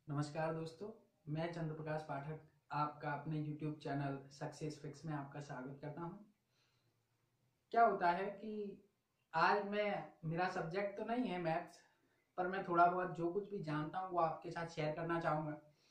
नमस्कार दोस्तों, मैं चंद्र प्रकाश पाठक आपका अपने YouTube चैनल सक्सेस फिक्स में आपका स्वागत करता हूं। क्या होता है कि आज मेरा सब्जेक्ट तो नहीं है मैथ्स, पर मैं थोड़ा बहुत जो कुछ भी जानता हूं वो आपके साथ शेयर करना चाहूंगा।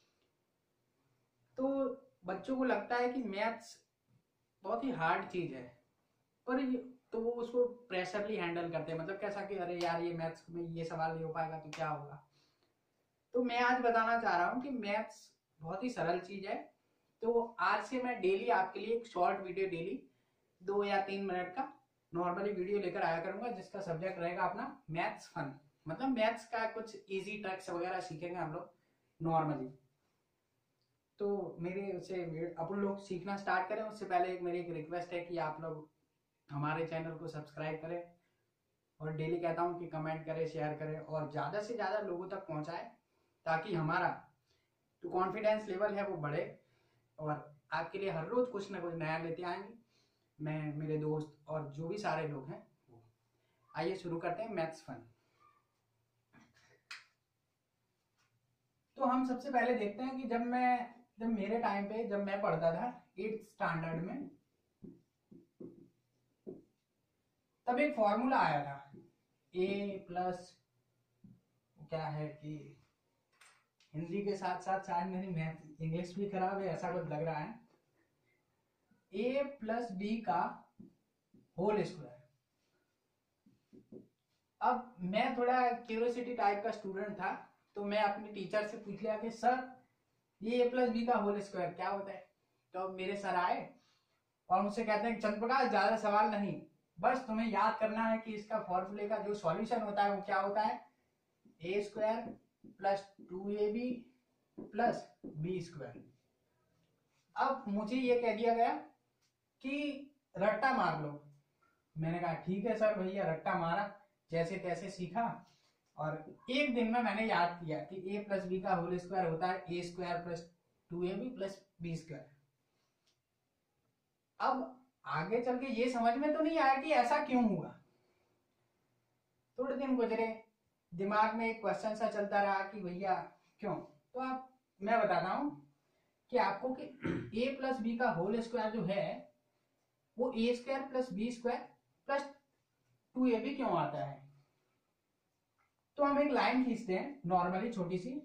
तो बच्चों को लगता है कि मैथ्स बहुत ही हार्ड चीज है, पर तो वो उसको प्रेशरली हैंडल करते हैं। मतलब कैसा कि अरे यार, ये मैथ्स में ये सवाल नहीं हो पाएगा तो क्या होगा। तो मैं आज बताना चाह रहा हूं कि मैथ्स बहुत ही सरल चीज है। तो आज से मैं डेली आपके लिए एक शॉर्ट वीडियो, डेली 2 या 3 मिनट का नॉर्मली वीडियो लेकर आया करूंगा, जिसका सब्जेक्ट रहेगा अपना मैथ्स फन। मतलब मैथ्स का कुछ इजी ट्रिक्स वगैरह सीखेंगे हम लोग नॉर्मली। तो मेरे से अपन लोग सीखना स्टार्ट करें उससे पहले मेरी एक रिक्वेस्ट है कि आप लोग हमारे चैनल को सब्सक्राइब करें, और डेली कहता हूं कि कमेंट करें, शेयर करें और ज्यादा से ज्यादा लोगों तक पहुंचाएं, ताकि हमारा जो कॉन्फिडेंस लेवल है वो बढ़े। और आपके लिए हर रोज कुछ ना कुछ नया लेते आएंगे, मैं, मेरे दोस्त और जो भी सारे लोग हैं वो। आइए शुरू करते हैं मैथ्स फन। तो हम सबसे पहले देखते हैं कि जब मेरे टाइम पे जब मैं पढ़ता था 8th स्टैंडर्ड में, तब एक फॉर्मूला आया था ए प्लस, क्या है कि हिंदी के साथ साथ शायद मेरी मैथ इंग्लिश भी खराब है, ऐसा कुछ लग रहा है। ए प्लस बी का होल स्क्वायर। अब मैं थोड़ा क्यूरियोसिटी टाइप का स्टूडेंट था, तो मैं अपने टीचर से पूछ लिया कि सर, ये ए प्लस बी का होल स्क्वायर क्या होता है। तो अब मेरे सर आए और मुझसे कहते हैं चंद्र प्रकाश, ज्यादा सवाल नहीं, बस तुम्हें याद करना है कि इसका फॉर्मूले का जो सॉल्यूशन होता है वो क्या होता है, A square plus 2ab plus B square. अब मुझे ये कह दिया गया कि रट्टा मार लो। मैंने कहा ठीक है सर, भैया रट्टा मारा, जैसे तैसे सीखा, और एक दिन में मैंने याद किया कि ए प्लस बी का होल स्क्वायर होता है A square plus 2ab plus B square. अब आगे चल के ये समझ में तो नहीं आया कि ऐसा क्यों हुआ। थोड़े दिन गुजरे, दिमाग में एक क्वेश्चन सा चलता रहा कि भैया क्यों। तो आप, मैं बताता हूं कि आपको कि ए प्लस बी का होल स्क्वायर जो है वो A square plus B square plus 2ab क्यों आता है। तो हम एक लाइन खींचते हैं नॉर्मली, छोटी सी,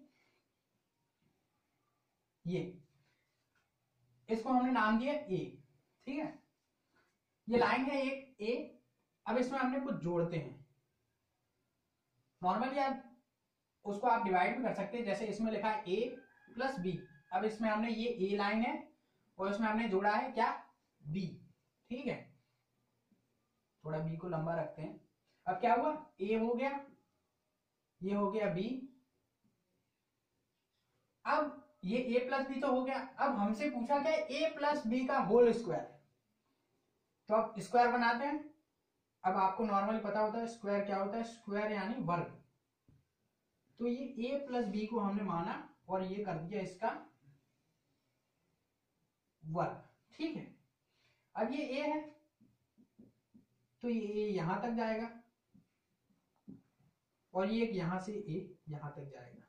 ये, इसको हमने नाम दिया ए, ठीक है। ये लाइन है एक ए। अब इसमें हमने कुछ जोड़ते हैं। नॉर्मली आप उसको आप डिवाइड भी कर सकते हैं, जैसे इसमें लिखा है ए प्लस बी। अब इसमें हमने, ये ए लाइन है और इसमें हमने जोड़ा है क्या, बी, ठीक है। थोड़ा बी को लंबा रखते हैं। अब क्या हुआ, ए हो गया, ये हो गया बी। अब ये ए प्लस बी तो हो गया। अब हमसे पूछा क्या, ए प्लस बी का होल स्क्वायर। तो अब स्क्वायर बनाते हैं। अब आपको नॉर्मली पता होता है स्क्वायर क्या होता है, स्क्वायर यानी वर्ग। तो ये ए प्लस बी को हमने माना और ये कर दिया इसका वर्ग, ठीक है। अब ये ए है तो ये यहां तक जाएगा और ये यहां से ए यहां तक जाएगा,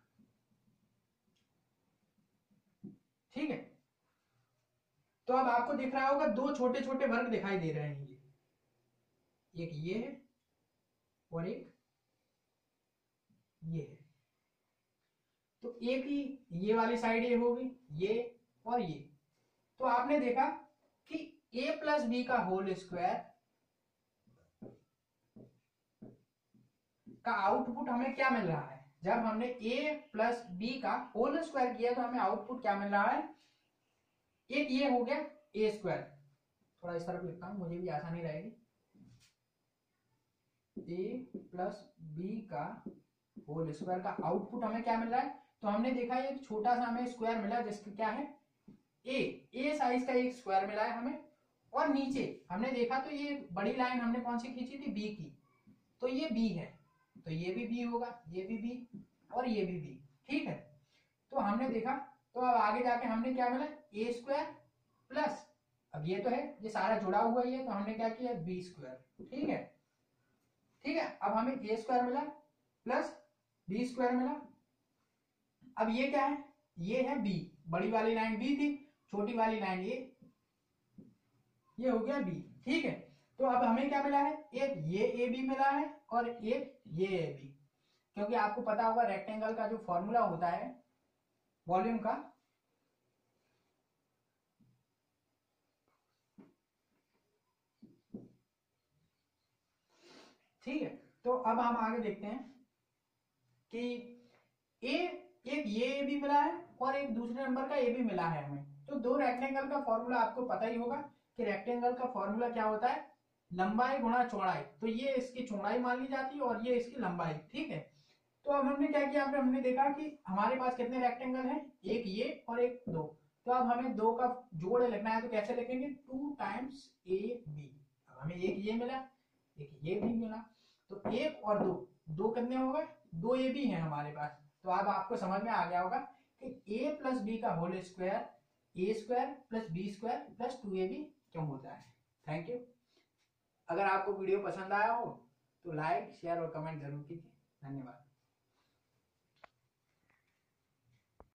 ठीक है। तो अब आपको दिख रहा होगा दो छोटे छोटे वर्ग दिखाई दे रहे हैं, ये एक ये है और एक ये है। तो एक ही ये वाली साइड ये होगी, ये और ये। तो आपने देखा कि ए प्लस बी का होल स्क्वायर का आउटपुट हमें क्या मिल रहा है। जब हमने ए प्लस बी का होल स्क्वायर किया तो हमें आउटपुट क्या मिल रहा है, एक ये हो गया ए स्क्वायर। थोड़ा इस तरफ लिखता हूं, मुझे भी आसानी रहेगी। ए प्लस बी का होल स्क्वायर का आउटपुट हमें क्या मिल रहा है। तो हमने देखा एक छोटा सा हमें स्क्वायर मिला, जिसका क्या है, ए साइज का एक स्क्वायर मिला है हमें। और नीचे हमने देखा तो ये बड़ी लाइन हमने कौन सी खींची थी, बी की। तो ये बी है, तो ये भी बी होगा, ये भी बी और ये भी बी, ठीक है। तो हमने देखा, तो अब आगे जाके हमने क्या मिला, ए स्क्वायर प्लस, अब ये तो है, ये सारा जुड़ा हुआ ही है, तो हमने क्या किया, बी स्क्वायर, ठीक है। ठीक है, अब हमें ए स्क्वायर मिला प्लस बी स्क्वायर मिला। अब ये क्या है, ये है बी, बड़ी वाली लाइन बी थी, छोटी वाली लाइन ये हो गया बी, ठीक है। तो अब हमें क्या मिला है, एक ये ए बी मिला है और एक ये ए बी, क्योंकि आपको पता होगा रेक्टेंगल का जो फॉर्मूला होता है वॉल्यूम का, ठीक है। तो अब हम आगे देखते हैं कि ए, एक ये भी मिला है और एक दूसरे नंबर का ए भी मिला है हमें। तो दो रेक्टेंगल का फॉर्मूला आपको पता ही होगा कि रेक्टेंगल का फॉर्मूला क्या होता है, लंबाई गुणा चौड़ाई। तो ये इसकी चौड़ाई मान ली जाती है और ये इसकी लंबाई, ठीक है। तो अब हमने क्या किया, हमने देखा कि हमारे पास कितने रेक्टेंगल हैं, एक ये और एक दो। तो अब हमें दो का जोड़ लिखना है, तो कैसे लिखेंगे, 2 टाइम्स ए बी। अब हमें एक ये मिला, एक ये भी मिला, तो एक और दो, दो कितने हो गए, दो ए बी है हमारे पास। तो अब आपको समझ में आ गया होगा कि a प्लस बी का whole square A square plus B square plus 2ab क्यों होता है। Thank you. अगर आपको वीडियो पसंद आया हो तो लाइक शेयर और कमेंट जरूर कीजिए। धन्यवाद।